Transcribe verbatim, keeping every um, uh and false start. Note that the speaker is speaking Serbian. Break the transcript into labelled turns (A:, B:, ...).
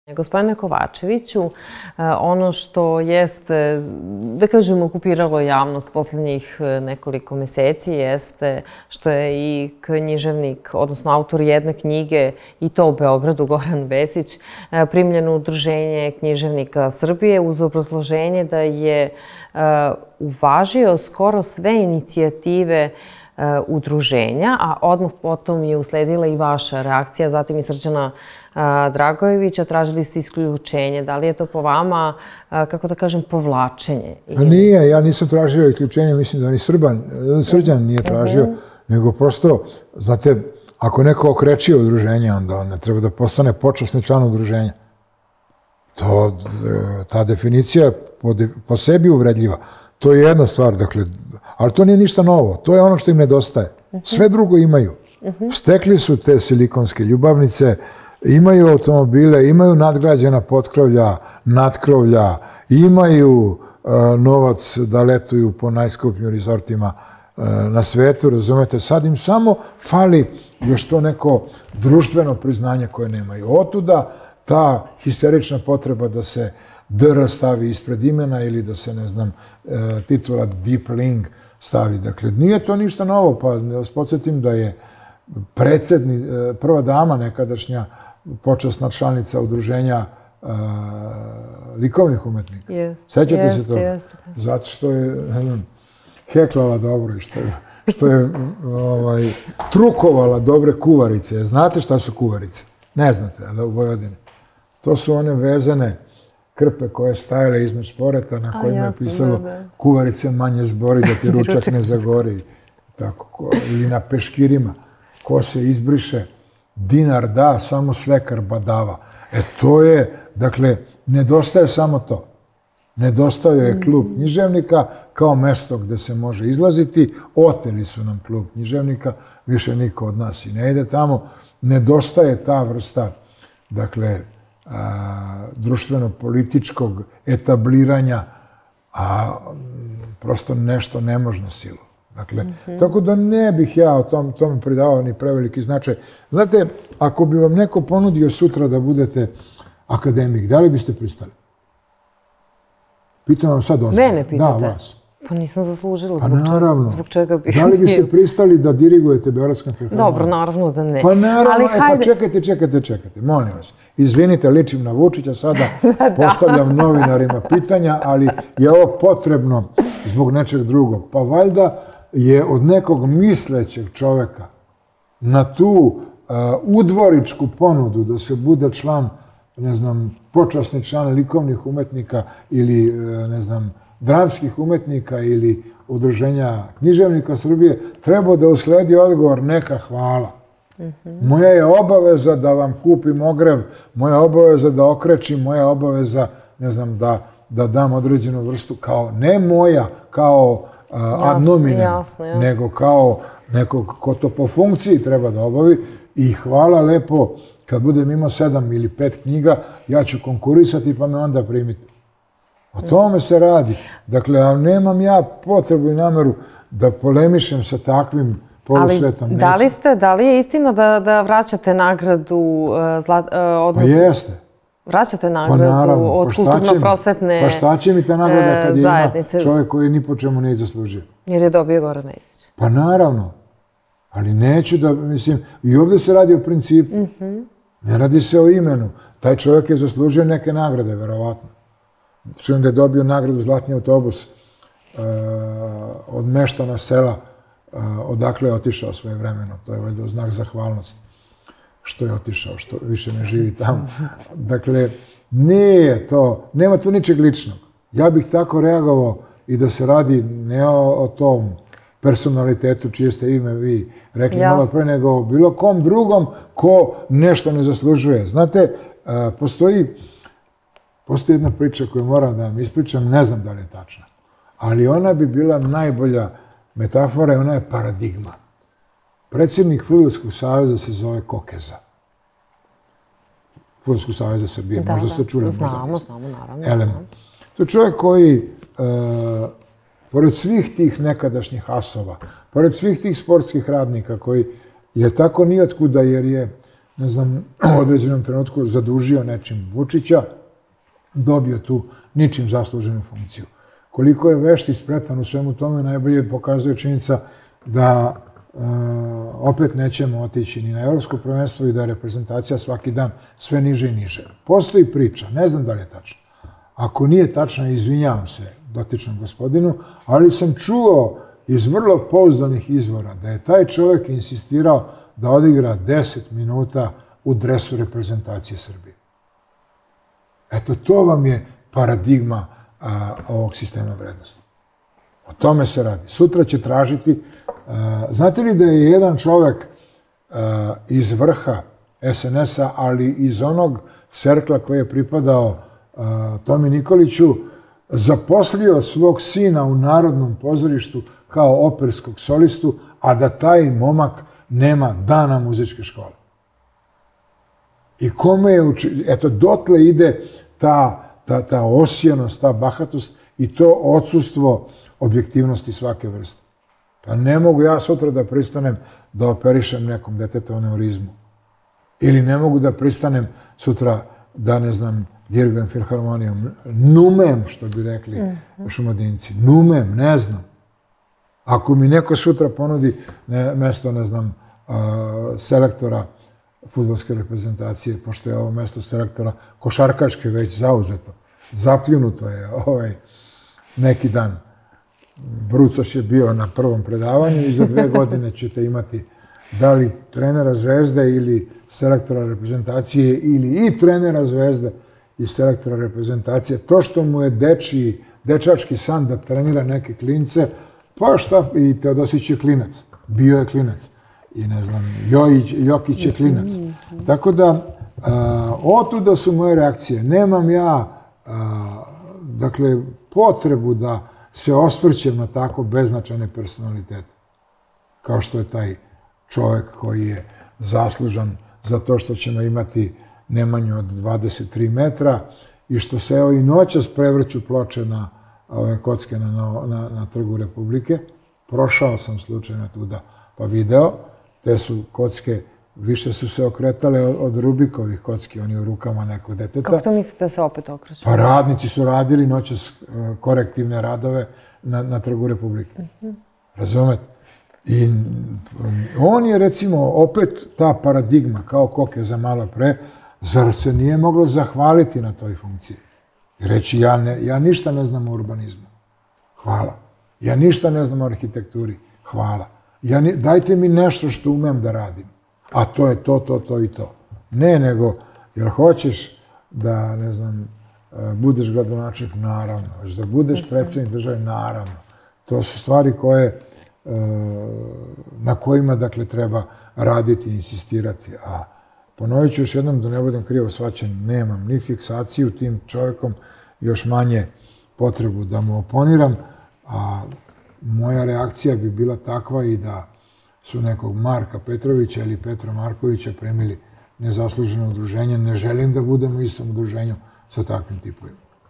A: Gospodine Kovačeviću, ono što jeste, da kažem, okupiralo javnost poslednjih nekoliko meseci jeste što je i književnik, odnosno autor jedne knjige, i to u Beogradu, Goran Vesić, primljen u Udruženje književnika Srbije uz obrazloženje da je uvažio skoro sve inicijative udruženja, a odmah potom je usledila i vaša reakcija, zatim i Srđana Dragojevića, tražili ste isključenje. Da li je to po vama, kako da kažem, povlačenje?
B: Nije, ja nisam tražio isključenje, mislim da ni Srđan nije tražio, nego prosto, znate, ako neko okrećio udruženje, onda on ne treba da postane počasni član udruženja. Ta definicija je po sebi uvredljiva. To je jedna stvar, dakle, ali to nije ništa novo. To je ono što im nedostaje. Sve drugo imaju. Stekli su te silikonske ljubavnice, imaju automobile, imaju nadgrađena potkrovlja, nadkrovlja, imaju novac da letuju po najskupljim rezortima na svetu, razumete? Sad im samo fali još to neko društveno priznanje koje nemaju. Otuda ta histerična potreba da se D R stavi ispred imena ili da se, ne znam, titula Deepling stavi. Dakle, nije to ništa novo, pa vas podsjetim da je predsedni, prva dama nekadašnja počasna članica udruženja likovnih umetnika. Sećate se toga? Zato što je heklala dobro i što je trukovala dobre kuvarice. Znate šta su kuvarice? Ne znate, u Vojvodini. To su one vezane krpe koje stajale iznad šporeta na kojima je pisalo kuvarice manje zbori da ti ručak ne zagori. Ili na peškirima. Ko se izbriše, dinar da, samo svekar badava. E to je, dakle, nedostaje samo to. Nedostaje je klub književnika kao mesto gde se može izlaziti. Oteli su nam klub književnika, više niko od nas i ne ide tamo. Nedostaje ta vrsta, dakle, društveno-političkog etabliranja, a prosto nešto ne može na silu. Dakle, tako da ne bih ja o tome pridavao ni preveliki značaj. Znate, ako bi vam neko ponudio sutra da budete akademik, da li biste pristali? Pitam vam sad ozbiljno.
A: Mene pitate?
B: Da, vas.
A: Pa nisam zaslužila.
B: Pa naravno.
A: Zbog čega bih...
B: Da li biste pristali da dirigujete Beogradskom filharmonijom?
A: Dobro, naravno da ne.
B: Pa naravno, pa čekajte, čekajte, čekajte, molim vas. Izvinite, ličim na Vučića, sada postavljam novinarima pitanja, ali je ovo potrebno zbog nečeg drugog. Pa valjda je od nekog mislećeg čoveka na tu udvoričku ponudu da se bude član, ne znam, počasni član likovnih umetnika ili, ne znam, dramskih umetnika ili udruženja književnika Srbije, treba da usledi odgovor neka hvala. Moja je obaveza da vam kupim ogrev, moja obaveza da okrećim, moja obaveza, ne znam, da dam određenu vrstu kao, ne moja, kao ad nominem, nego kao nekog ko to po funkciji treba da obavi i hvala lepo, kad budem imao sedam ili pet knjiga, ja ću konkurisati pa me onda primiti. O tome se radi. Dakle, nemam ja potrebu i nameru da polemišem sa takvim polusvetom.
A: Ali da li je istina da vraćate nagradu...
B: Pa jeste.
A: Vraćate nagradu od kulturno-prosvetne zajednice?
B: Pa šta će mi ta nagrada kad je ima čovjek koji ni po čemu ne zaslužio?
A: Jer je dobio Goran Vesić.
B: Pa naravno. Ali neću da, mislim, i ovdje se radi o principu. Ne radi se o imenu. Taj čovjek je zaslužio neke nagrade, verovatno. Čujem da je dobio nagradu Zlatni autobus od meštana sela odakle je otišao svoje vremeno. To je valjda znak zahvalnosti što je otišao, što više ne živi tamo. Dakle, nije to, nema tu ničeg ličnog. Ja bih tako reagovao i da se radi ne o tom personalitetu čije ste ime vi rekli malo pre, nego o bilo kom drugom ko nešto ne zaslužuje. Znate, postoji Postoji jedna priča koju moram da vam ispričam, ne znam da li je tačna, ali ona bi bila najbolja metafora i ona je paradigma. Predsjednik Fudbalskog saveza se zove Kokeza. Fudbalskog saveza Srbije, možda ste čuli.
A: Znamo, znamo, naravno.
B: To je čovjek koji, pored svih tih nekadašnjih asova, pored svih tih sportskih radnika koji je tako nijotkuda jer je ne znam, u određenom trenutku zadužio nečim Vučića, dobio tu ničim zasluženu funkciju. Koliko je vešt i spretan u svemu tome, najbolje pokazuje činjenica da opet nećemo otići ni na evropsko prvenstvo i da je reprezentacija svaki dan sve niže i niže. Postoji priča, ne znam da li je tačna. Ako nije tačna, izvinjavam se dotičnom gospodinu, ali sam čuo iz vrlo pouzdanih izvora da je taj čovjek insistirao da odigra deset minuta u dresu reprezentacije Srbije. Eto, to vam je paradigma ovog sistema vrednosti. O tome se radi. Sutra će tražiti... Znate li da je jedan čovjek iz vrha es en es a, ali iz onog serkla koji je pripadao Tomi Nikoliću, zaposlio svog sina u Narodnom pozorištu kao operskog solistu, a da taj momak nema dana muzičke škole? I kome je... Eto, dotle ide ta, ta, ta osjenost, ta bahatost i to odsustvo objektivnosti svake vrste. Pa ne mogu ja sutra da pristanem da operišem nekom detetu aneurizmu. Ili ne mogu da pristanem sutra da, ne znam, dirigujem filharmonijom. Numem, što bi rekli Šumadinci. Numem, ne znam. Ako mi neko sutra ponudi mesto, ne znam, selektora fudbalske reprezentacije, pošto je ovo mesto selektora košarkaške već zauzeto, zapljunuto je ovaj neki dan. Brucoš je bio na prvom predavanju i za dve godine ćete imati da li trenera Zvezde ili selektora reprezentacije ili i trenera Zvezde i selektora reprezentacije. To što mu je dečiji, dečački san da trenira neke klince, pa šta, i Teodosić je klinac, bio je klinac. I ne znam, Jojić, Jokić je klinac. Tako da, otuda su moje reakcije. Nemam ja, dakle, potrebu da se osvrćem na tako beznačajne personalitete. Kao što je taj čovjek koji je zaslužan za to što ćemo imati nemanju od dvadeset tri metra i što se evo i noćas prevrću ploče na ove kocke na, na, na Trgu Republike. Prošao sam slučajno tuda pa video. Te su kocke, više su se okretale od, od Rubikovih kocki, oni u rukama nekog deteta.
A: Kako to mislite da se opet okreću?
B: Pa radnici su radili noćas korektivne radove na, na Trgu Republike. Mm-hmm. Razumete? I on je, recimo, opet ta paradigma, kao Koke za malo pre, zar se nije moglo zahvaliti na toj funkciji? I reći, ja, ne, ja ništa ne znam o urbanizmu. Hvala. Ja ništa ne znam o arhitekturi. Hvala. Ja ni, dajte mi nešto što umem da radim. A to je to, to, to i to. Ne, nego, jel hoćeš da, ne znam, budeš gradonačelnik? Naravno. Hoćeš da budeš predsjednik države? Naravno. To su stvari koje, na kojima, dakle, treba raditi i insistirati. A ponovit ću još jednom, da ne budem krivo shvaćen, nemam ni fiksaciju tim čovjekom, još manje potrebu da mu oponiram, a moja reakcija bi bila takva i da su nekog Marka Petrovića ili Petra Markovića premili nezasluženo udruženje. Ne želim da budemo u istom udruženju sa takvim tipovima.